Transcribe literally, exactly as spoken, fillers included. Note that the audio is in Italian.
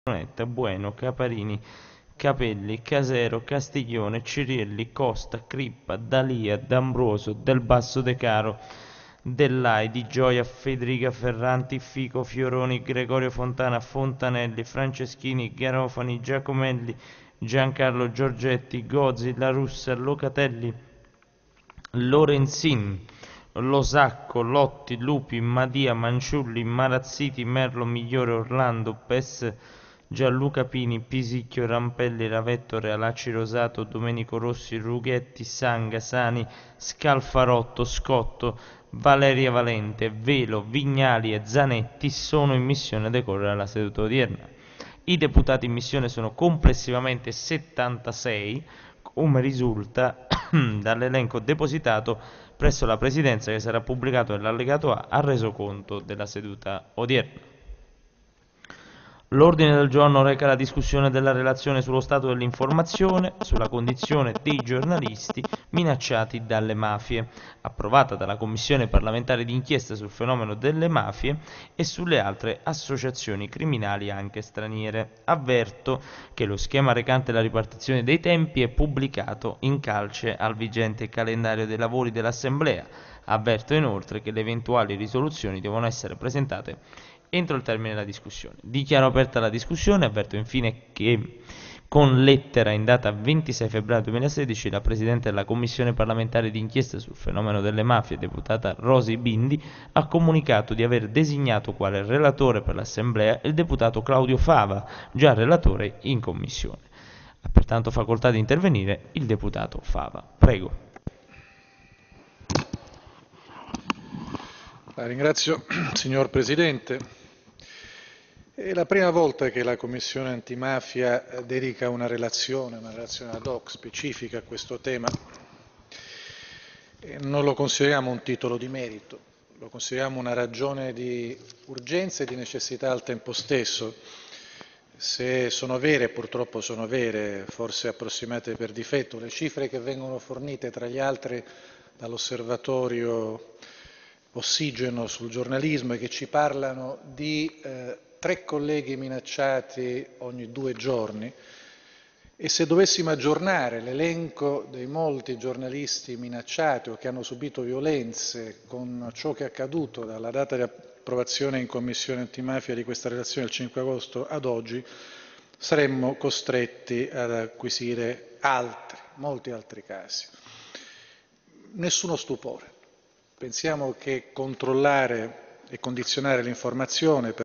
Brunetta, Bueno, Caparini, Capelli, Casero, Castiglione, Cirielli, Costa, Crippa, D'Alia, D'Ambroso, Del Basso De Caro, Dell'Ai, Di Gioia, Federica Ferranti, Fico, Fioroni, Gregorio Fontana, Fontanelli, Franceschini, Garofani, Giacomelli, Giancarlo Giorgetti, Gozzi, La Russa, Locatelli, Lorenzin, Losacco, Lotti, Lupi, Madia, Manciulli, Marazziti, Merlo, Migliore, Orlando, Pes, Gianluca Pini, Pisicchio, Rampelli, Ravetto, Realacci Rosato, Domenico Rossi, Rughetti, Sanga, Sani, Scalfarotto, Scotto, Valeria Valente, Velo, Vignali e Zanetti sono in missione a decorrere alla seduta odierna. I deputati in missione sono complessivamente settantasei, come risulta dall'elenco depositato presso la Presidenza, che sarà pubblicato nell'allegato A al resoconto della seduta odierna. L'ordine del giorno reca la discussione della relazione sullo stato dell'informazione, sulla condizione dei giornalisti minacciati dalle mafie, approvata dalla Commissione parlamentare d'inchiesta sul fenomeno delle mafie e sulle altre associazioni criminali anche straniere. Avverto che lo schema recante la ripartizione dei tempi è pubblicato in calce al vigente calendario dei lavori dell'Assemblea. Avverto inoltre che le eventuali risoluzioni devono essere presentate entro il termine della discussione. Dichiaro aperta la discussione. Avverto infine che con lettera in data ventisei febbraio duemilasedici la Presidente della Commissione parlamentare d'inchiesta sul fenomeno delle mafie, deputata Rosy Bindi, ha comunicato di aver designato quale relatore per l'Assemblea il deputato Claudio Fava, già relatore in Commissione. Ha pertanto facoltà di intervenire il deputato Fava. Prego. La ringrazio, signor Presidente. È la prima volta che la Commissione antimafia dedica una relazione, una relazione ad hoc specifica a questo tema. E non lo consideriamo un titolo di merito, lo consideriamo una ragione di urgenza e di necessità al tempo stesso. Se sono vere, purtroppo sono vere, forse approssimate per difetto, le cifre che vengono fornite tra gli altri dall'osservatorio Ossigeno sul giornalismo e che ci parlano di eh, tre colleghi minacciati ogni due giorni, e se dovessimo aggiornare l'elenco dei molti giornalisti minacciati o che hanno subito violenze con ciò che è accaduto dalla data di approvazione in Commissione antimafia di questa relazione del cinque agosto ad oggi, saremmo costretti ad acquisire altri, molti altri casi. Nessuno stupore. Pensiamo che controllare e condizionare l'informazione